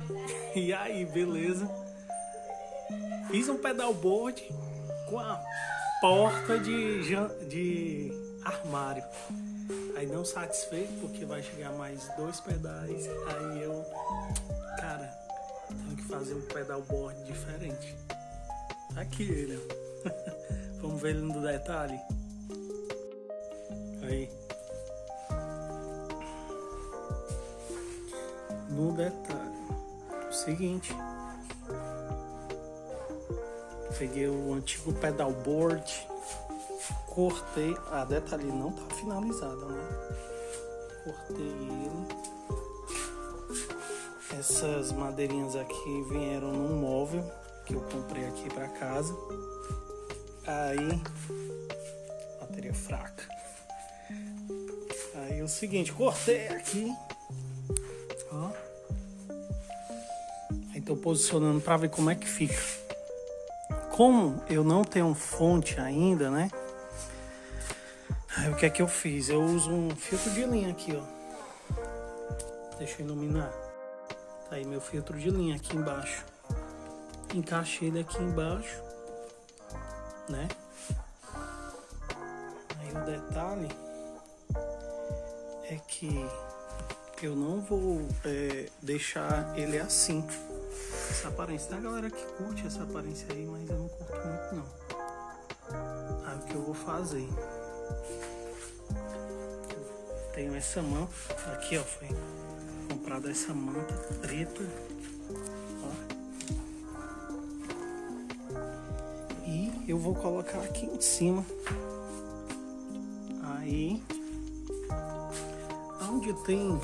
E aí, beleza? Fiz um pedalboard com a porta de armário. Aí não satisfeito, porque vai chegar mais 2 pedais. Aí eu, cara, tenho que fazer um pedalboard diferente. Tá aqui ele, ó. Vamos ver ele no detalhe. Aí. No detalhe. O seguinte. Peguei o antigo pedalboard. Cortei. A detalhe não tá finalizada, né? Cortei ele. Essas madeirinhas aqui vieram num móvel que eu comprei aqui pra casa. Aí, bateria fraca. Aí o seguinte, cortei aqui. Ó. Aí tô posicionando pra ver como é que fica. Como eu não tenho fonte ainda, né? Aí o que é que eu fiz? Eu uso um filtro de linha aqui, ó. Deixa eu iluminar. Tá aí meu filtro de linha aqui embaixo. Encaixei ele aqui embaixo, né? Aí o detalhe é que eu não vou deixar ele assim. Essa aparência. Tem a galera que curte essa aparência aí, mas eu não curto muito não. Aí o que eu vou fazer? Tenho essa manta aqui, ó, foi comprada essa manta preta, ó. E eu vou colocar aqui em cima. Aí, onde tem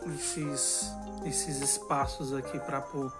esses espaços aqui para pôr,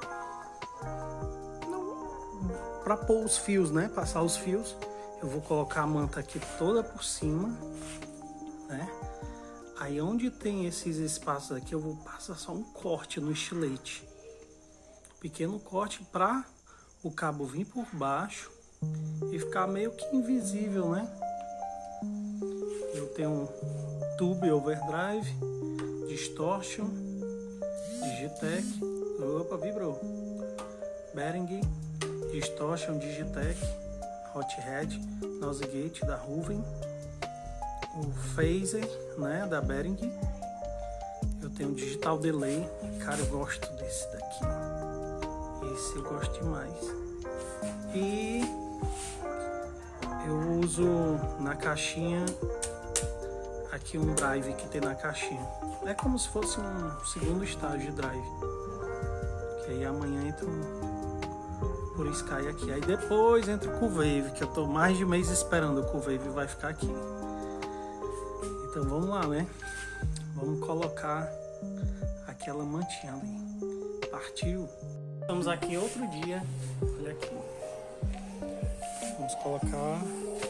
para pôr os fios, né? Passar os fios. Eu vou colocar a manta aqui toda por cima, né? Aí onde tem esses espaços aqui, eu vou passar só um corte no estilete. Pequeno corte para o cabo vir por baixo e ficar meio que invisível, né? Eu tenho um Tube Overdrive, Distortion, Digitec, opa, vibrou. Behringer, Distortion, Digitec, Hothead, Nosegate da Ruven, o Phaser, né, da Behringer. Eu tenho um Digital Delay, cara, eu gosto desse daqui. Esse eu gosto demais. E eu uso na caixinha aqui um drive que tem na caixinha. É como se fosse um segundo estágio de drive. Que aí amanhã entra por Sky aqui. Aí depois entra o Wave, que eu tô mais de mês esperando. O Wave vai ficar aqui. Então vamos lá, né? Vamos colocar aquela mantinha ali. Partiu? Estamos aqui outro dia. Olha aqui. Vamos colocar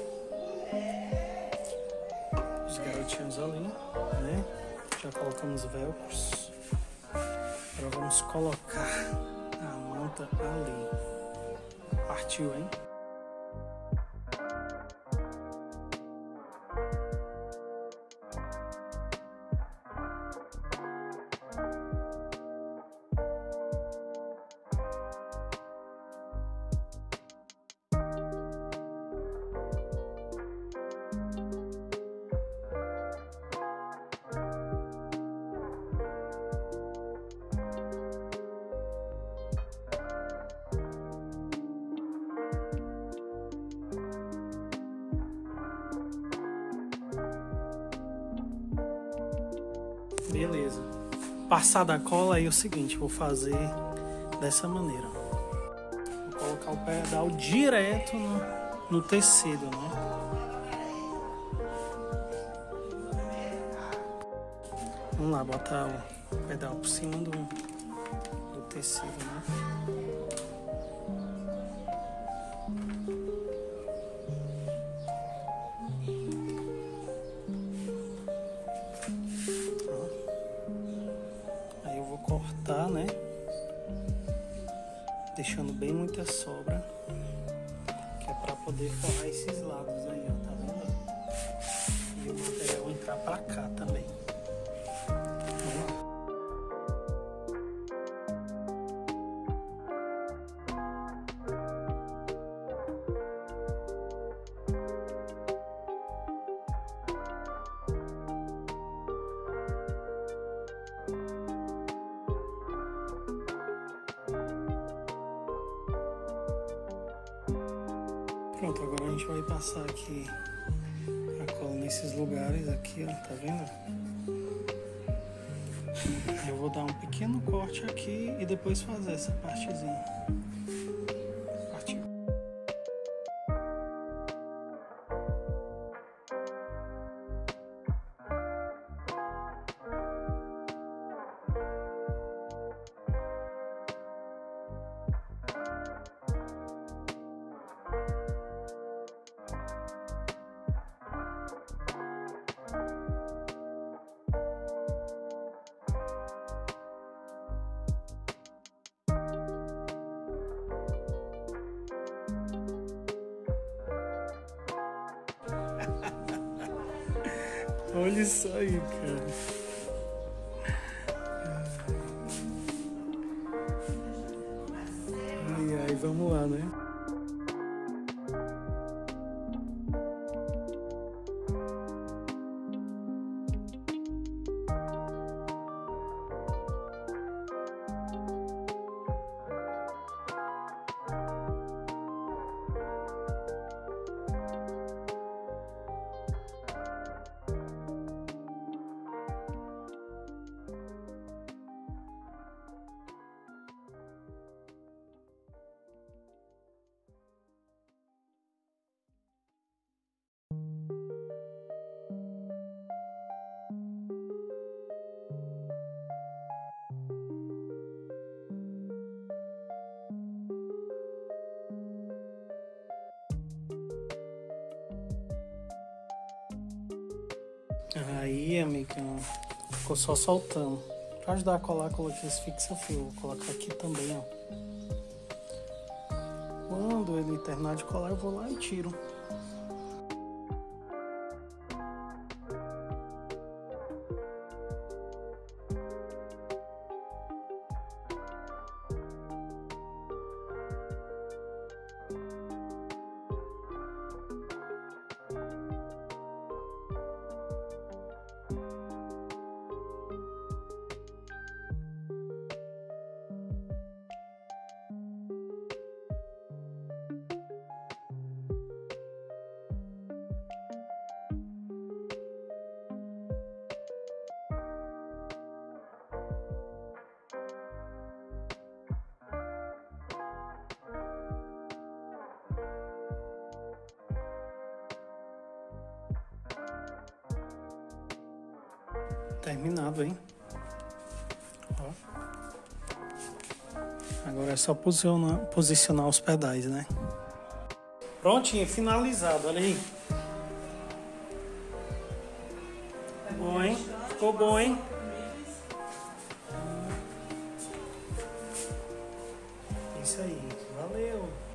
os garotinhos ali, né? Já colocamos velcros. Agora vamos colocar a manta ali. Partiu, hein? Beleza. Passada a cola, aí é o seguinte, vou fazer dessa maneira. Vou colocar o pedal direto no tecido, né? Vamos lá, botar o pedal por cima do tecido, né? Cortar, né? Deixando bem muita sobra, que é para poder forrar esses lados aí, ó, tá vendo? E o material entrar para cá também. Pronto, agora a gente vai passar aqui a cola nesses lugares aqui, ó, tá vendo? Eu vou dar um pequeno corte aqui e depois fazer essa partezinha. Partiu. Olha isso aí, cara. E aí, vamos lá, né? Aí, amigão, ficou só soltando. Pra ajudar a colar, coloquei esse fixa-fio. Vou colocar aqui também, ó. Quando ele terminar de colar, eu vou lá e tiro. Terminado, hein? Ó. Agora é só posicionar os pedais, né? Prontinho, finalizado, olha aí. Bom, hein? Ficou bom, hein? Isso aí, valeu!